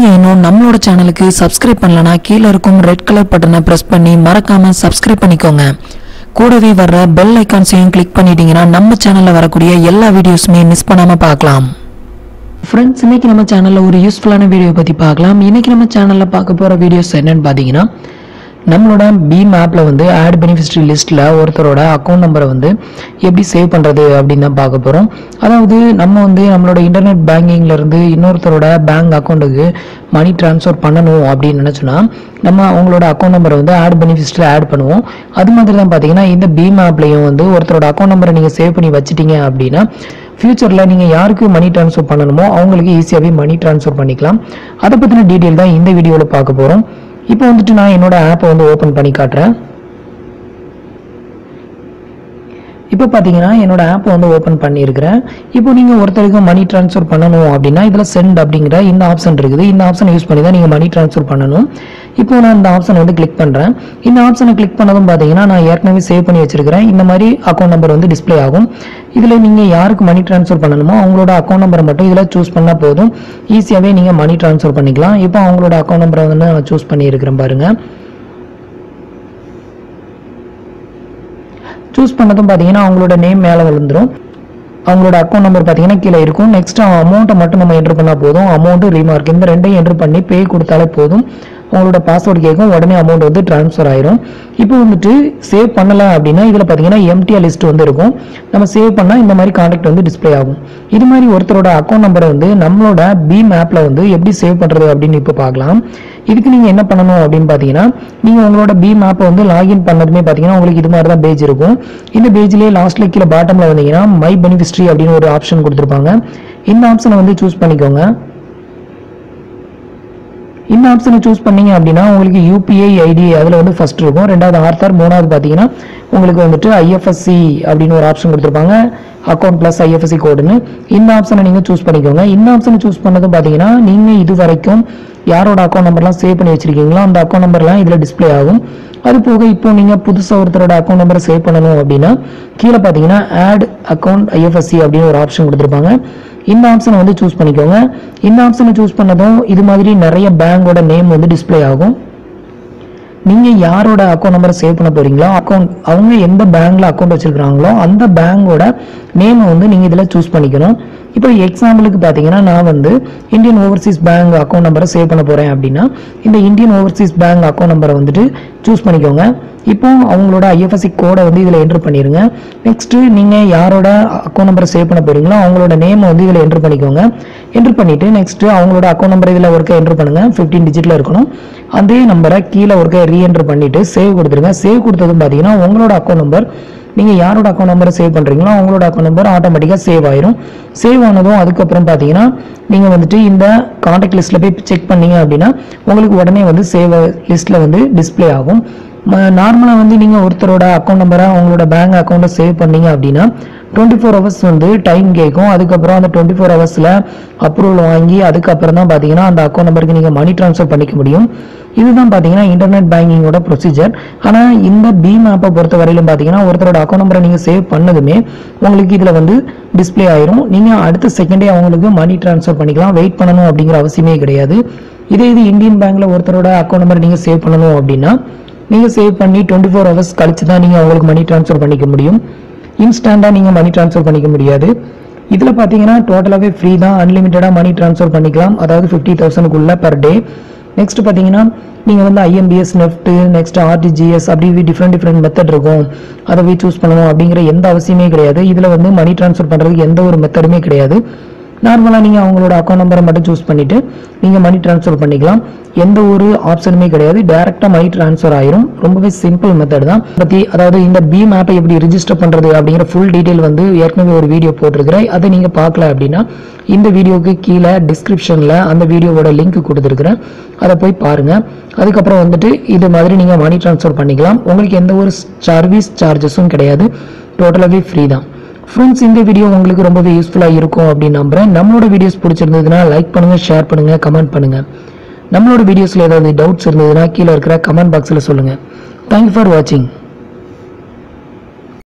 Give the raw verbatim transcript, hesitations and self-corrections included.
நீங்க இன்னும் நம்மளோட சேனலுக்கு சப்ஸ்கிரைப் பண்ணலனா கீழ இருக்கும் ரெட் கலர் பட்டனை பிரஸ் பண்ணி மறக்காம சப்ஸ்கிரைப் பண்ணிக்கோங்க. கூடவே வர்ற பெல் ஐகான்ஸையும் கிளிக் பண்ணிட்டீங்கன்னா நம்ம சேனல்ல வரக்கூடிய எல்லா வீடியோஸுமே மிஸ் பண்ணாம பார்க்கலாம். ஃப்ரெண்ட்ஸ், இன்னைக்கு நம்ம சேனல்ல ஒரு யூஸ்ஃபுல்லான வீடியோ பத்தி பார்க்கலாம். இன்னைக்கு நம்ம சேனல்ல பார்க்க போற வீடியோஸ் என்னன்னு பாத்தீங்கன்னா, நம்மளோட பீம் ஆப்ல வந்து ஆட் பெனிஃபிஷரி லிஸ்ட்ல ஒருத்தரோட அக்கௌண்ட் நம்பரை வந்து எப்படி சேவ் பண்றது அப்படின்னு தான் பார்க்க போறோம். அதாவது நம்ம வந்து நம்மளோட இன்டர்நெட் பேங்கிங்ல இருந்து இன்னொருத்தரோட பேங்க் அக்கௌண்ட்டுக்கு மணி டிரான்ஸ்ஃபர் பண்ணணும் அப்படின்னு நினைச்சோன்னா நம்ம அவங்களோட அக்கௌண்ட் நம்பரை வந்து ஆட் பெனிஃபிஷரியில் ஆட் பண்ணுவோம். அது மாதிரி தான் பார்த்தீங்கன்னா இந்த பீம் ஆப்லையும் வந்து ஒருத்தரோட அக்கௌண்ட் நம்பரை நீங்கள் சேவ் பண்ணி வச்சிட்டீங்க அப்படின்னா ஃபியூச்சரில் நீங்கள் யாருக்கு மணி ட்ரான்ஸ்ஃபர் பண்ணணுமோ அவங்களுக்கு ஈஸியாகவே மணி ட்ரான்ஸ்ஃபர் பண்ணிக்கலாம். அதை பற்றின டீட்டெயில் தான் இந்த வீடியோவில் பார்க்க போகிறோம். இப்போ வந்துட்டு நான் என்னோட ஆப்பை வந்து ஓப்பன் பண்ணி காட்டுறேன். இப்போ பார்த்தீங்கன்னா என்னோட ஆப்பை வந்து ஓப்பன் பண்ணியிருக்கிறேன். இப்போ நீங்கள் ஒருத்தருக்கு மணி ட்ரான்ஸ்ஃபர் பண்ணணும் அப்படின்னா இதில் சென்ட் அப்படிங்கிற இந்த ஆப்ஷன் இருக்குது. இந்த ஆப்ஷனை யூஸ் பண்ணி தான் நீங்கள் மணி ட்ரான்ஸ்ஃபர் பண்ணணும். இப்போ நான் இந்த ஆப்ஷனை வந்து கிளிக் பண்ணுறேன். இந்த ஆப்ஷனை கிளிக் பண்ணதும் பார்த்தீங்கன்னா நான் ஏற்கனவே சேவ் பண்ணி வச்சிருக்கிறேன் இந்த மாதிரி அக்கௌண்ட் நம்பர் வந்து டிஸ்பிளே ஆகும். இதில் நீங்கள் யாருக்கு மணி ட்ரான்ஸ்ஃபர் பண்ணணுமோ அவங்களோட அக்கௌண்ட் நம்பரை மட்டும் இதில் சூஸ் பண்ணால் போதும், ஈஸியாகவே நீங்கள் மணி ட்ரான்ஸ்ஃபர் பண்ணிக்கலாம். இப்போ அவங்களோட அக்கௌண்ட் நம்பரை வந்து நான் சூஸ் பண்ணியிருக்கிறேன் பாருங்கள். சூஸ் பண்ணதும் பார்த்தீங்கன்னா அவங்களோட நேம் மேலே விழுந்துடும். அவங்களோட அக்கௌண்ட் நம்பர் பார்த்தீங்கன்னா கீழே இருக்கும். நெக்ஸ்ட் அமௌண்ட்டை மட்டும் நம்ம என்ட்ரு பண்ணால் போதும். அமௌண்ட்டு ரீமார்க் இந்த ரெண்டையும் என்ட்ரு பண்ணி பே கொடுத்தாலே போதும். உங்களோட பாஸ்வேர்டு கேட்கும், உடனே அமௌண்ட் வந்து ட்ரான்ஸ்ஃபர் ஆயிரும். இப்போ வந்துட்டு சேவ் பண்ணலாம் அப்படின்னா இதில் பார்த்தீங்கன்னா எம்டிஆர் லிஸ்ட் வந்து இருக்கும். நம்ம சேவ் பண்ணால் இந்த மாதிரி கான்டாக்ட் வந்து டிஸ்பிளே ஆகும். இது மாதிரி ஒருத்தரோட அக்கௌண்ட் நம்பரை வந்து நம்மளோட பீம் ஆப்பில் வந்து எப்படி சேவ் பண்ணுறது அப்படின்னு இப்போ பார்க்கலாம். இதுக்கு நீங்கள் என்ன பண்ணணும் அப்படின்னு பார்த்தீங்கன்னா, நீங்கள் உங்களோட பீம் ஆப்பை வந்து லாகின் பண்ணதுமே பார்த்தீங்கன்னா உங்களுக்கு இது மாதிரி தான் பேஜ் இருக்கும். இந்த பேஜ்லேயே லாஸ்ட்ல கீழே பாட்டமில் வந்தீங்கன்னா மை பெனிஃபிஷரி அப்படின்னு ஒரு ஆப்ஷன் கொடுத்துருப்பாங்க. இந்த ஆப்ஷனை வந்து சூஸ் பண்ணிக்கோங்க. இந்த ஆப்ஷனை சூஸ் பண்ணீங்க அப்படின்னா உங்களுக்கு யூபிஐ ஐடி அதில் வந்து ஃபர்ஸ்ட் இருக்கும், ரெண்டாவது ஆர்த்தார், மூணாவது பார்த்தீங்கன்னா உங்களுக்கு வந்துட்டு ஐஎஃப்எஸ்சி அப்படின்னு ஒரு ஆப்ஷன் கொடுத்துருப்பாங்க, அக்கௌண்ட் பிளஸ் ஐஎஃப்எஸ்சி கோடுன்னு. இந்த ஆப்ஷனை நீங்கள் சூஸ் பண்ணிக்கோங்க. இந்த ஆப்ஷனை சூஸ் பண்ணதும் பார்த்தீங்கன்னா நீங்கள் இது வரைக்கும் யாரோட அக்கௌண்ட் நம்பர்லாம் சேவ் பண்ணி வச்சிருக்கீங்களோ அந்த அக்கௌண்ட் நம்பர்லாம் இதில் டிஸ்பிளே ஆகும். அது போக இப்போ நீங்கள் புதுசாக ஒருத்தரோட அக்கௌண்ட் நம்பரை சேவ் பண்ணணும் அப்படின்னா கீழே பார்த்தீங்கன்னா ஆட் அக்கௌண்ட் ஐஎஃப்எஸ்சி அப்படின்னு ஒரு ஆப்ஷன் கொடுத்துருப்பாங்க. இந்த ஆப்ஷனை வந்து சூஸ் பண்ணிக்கோங்க. இந்த ஆப்ஷனை சூஸ் பண்ணதும் இது மாதிரி நிறைய பேங்கோட நேம் வந்து டிஸ்பிளே ஆகும். நீங்க யாரோட அக்கௌண்ட் நம்பரை சேவ் பண்ண போறீங்களோ அக்கௌண்ட் அவங்க எந்த பேங்க்ல அக்கௌண்ட் வச்சிருக்காங்களோ அந்த பேங்கோட நேம் வந்து நீங்க இதுல சூஸ் பண்ணிக்கணும். இப்போ எக்ஸாம்பிளுக்கு பார்த்தீங்கன்னா நான் வந்து இந்தியன் ஓவர்சீஸ் பேங்க் அக்கௌண்ட் நம்பரை சேவ் பண்ண போறேன் அப்படின்னா இந்த இந்தியன் ஓவர்சீஸ் பேங்க் அக்கௌண்ட் நம்பரை வந்துட்டு சூஸ் பண்ணிக்கோங்க. இப்போ அவங்களோட ஐஎஃப்எஸ்சி கோடை வந்து இதில் என்ட்ரு பண்ணிடுங்க. நெக்ஸ்ட் நீங்கள் யாரோட அக்கௌண்ட் நம்பரை சேவ் பண்ண போறீங்களோ அவங்களோட நேம் வந்து இதில் என்ட்ரு பண்ணிக்கோங்க. என்ட்ரு பண்ணிட்டு நெக்ஸ்ட் அவங்களோட அக்கௌண்ட் நம்பர் இதில் ஒருக்க என்ட்ரு பண்ணுங்க. ஃபிஃப்டீன் டிஜிட்ல இருக்கணும். அதே நம்பரை கீழே ஒருக்க ரீஎன்ட்ரு பண்ணிட்டு சேவ் கொடுத்துருங்க. சேவ் கொடுத்ததும் பார்த்தீங்கன்னா உங்களோட அக்கௌண்ட் நம்பர் நீங்கள் யாரோட அக்கௌண்ட் நம்பரை சேவ் பண்ணுறீங்களோ அவங்களோட அக்கௌண்ட் நம்பர் ஆட்டோமேட்டிக்காக சேவ் ஆயிரும். சேவ் ஆனதும் அதுக்கப்புறம் பார்த்தீங்கன்னா நீங்கள் வந்துட்டு இந்த கான்டாக்ட் லிஸ்ட்டில் போய் செக் பண்ணீங்க அப்படின்னா உங்களுக்கு உடனே வந்து சேவ் லிஸ்ட்டில் வந்து டிஸ்பிளே ஆகும். நார்மலாக வந்து நீங்கள் ஒருத்தரோட அக்கௌண்ட் நம்பரை அவங்களோட பேங்க் அக்கௌண்ட்டை சேவ் பண்ணீங்க அப்படின்னா டுவெண்ட்டி ஃபோர் ஹவர்ஸ் வந்து டைம் கேட்கும். அதுக்கப்புறம் அந்த டுவெண்ட்டி ஃபோர் ஹவர்ஸில் அப்ரூவல் வாங்கி அதுக்கப்புறம் தான் பார்த்தீங்கன்னா அந்த அக்கௌண்ட் நம்பருக்கு நீங்கள் மணி ட்ரான்ஸ்ஃபர் பண்ணிக்க முடியும். இதுதான் பார்த்தீங்கன்னா இன்டர்நெட் பேங்கிங்கோட ப்ரொசீஜர். ஆனால் இந்த பீம் ஆப்பை பொறுத்த வரையிலும் பார்த்தீங்கன்னா ஒருத்தரோட அக்கௌண்ட் நம்பரை நீங்கள் சேவ் பண்ணதுமே உங்களுக்கு இதில் வந்து டிஸ்பிளே ஆயிரும். நீங்கள் அடுத்த செகண்டே அவங்களுக்கு மணி ட்ரான்ஸ்ஃபர் பண்ணிக்கலாம், வெயிட் பண்ணணும் அப்படிங்கிற அவசியமே கிடையாது. இதே இது இந்தியன் பேங்க்ல ஒருத்தரோட அக்கௌண்ட் நம்பரை நீங்கள் சேவ் பண்ணணும் அப்படின்னா நீங்கள் சேவ் பண்ணி டுவெண்ட்டி ஃபோர் ஹவர்ஸ் கழிச்சு தான் நீங்கள் அவங்களுக்கு மணி ட்ரான்ஸ்ஃபர் பண்ணிக்க முடியும். இன்ஸ்டண்டாக நீங்கள் மணி ட்ரான்ஸ்ஃபர் பண்ணிக்க முடியாது. இதில் பார்த்தீங்கன்னா டோட்டலாகவே ஃப்ரீ தான், அன்லிமிட்டடாக மணி ட்ரான்ஸ்ஃபர் பண்ணிக்கலாம், அதாவது ஃபிஃப்டி தௌசண்ட்குள்ள பர் டே. நெக்ஸ்ட் பார்த்தீங்கன்னா நீங்கள் வந்து ஐஎம்பிஎஸ் நெஃப்ட் நெக்ஸ்ட் ஆர்டிஜிஎஸ் அப்படி டிஃப்ரெண்ட் டிஃப்ரெண்ட் மெத்தட் இருக்கும், அதை போய் சூஸ் பண்ணணும் அப்படிங்கிற எந்த அவசியமே கிடையாது. இதில் வந்து மணி ட்ரான்ஸ்ஃபர் பண்ணுறதுக்கு எந்த ஒரு மெத்தடுமே கிடையாது. நார்மலாக நீங்கள் அவங்களோட அக்கௌண்ட் நம்பரை மட்டும் சூஸ் பண்ணிவிட்டு நீங்கள் மணி ட்ரான்ஸ்ஃபர் பண்ணிக்கலாம். எந்த ஒரு ஆப்ஷனுமே கிடையாது, டேரெக்டாக மணி ட்ரான்ஸ்ஃபர் ஆயிரும். ரொம்பவே சிம்பிள் மெத்தட் தான். பற்றி அதாவது இந்த பீம் ஆப்பை எப்படி ரிஜிஸ்டர் பண்ணுறது அப்படிங்கிற ஃபுல் டீட்டெயில் வந்து ஏற்கனவே ஒரு வீடியோ போட்டிருக்கிறேன். அதை நீங்கள் பார்க்கல அப்படின்னா இந்த வீடியோவுக்கு கீழே டிஸ்கிரிப்ஷனில் அந்த வீடியோவோட லிங்க் கொடுத்துருக்குறேன், அதை போய் பாருங்கள். அதுக்கப்புறம் வந்துட்டு இது மாதிரி நீங்கள் மணி ட்ரான்ஸ்ஃபர் பண்ணிக்கலாம். உங்களுக்கு எந்த ஒரு சர்வீஸ் சார்ஜஸும் கிடையாது, டோட்டலாகவே ஃப்ரீ தான். ஃப்ரெண்ட்ஸ், இந்த வீடியோ உங்களுக்கு ரொம்பவே யூஸ்ஃபுல்லாக இருக்கும் அப்படின்னு நம்புறேன். நம்மளோட வீடியோஸ் பிடிச்சிருந்ததுன்னா லைக் பண்ணுங்கள், ஷேர் பண்ணுங்கள், கமெண்ட் பண்ணுங்கள். நம்மளோட வீடியோஸில் ஏதாவது டவுட்ஸ் இருந்ததுன்னா கீழே இருக்கிற கமெண்ட் பாக்ஸில் சொல்லுங்கள். தேங்க்யூ ஃபார் வாட்சிங்.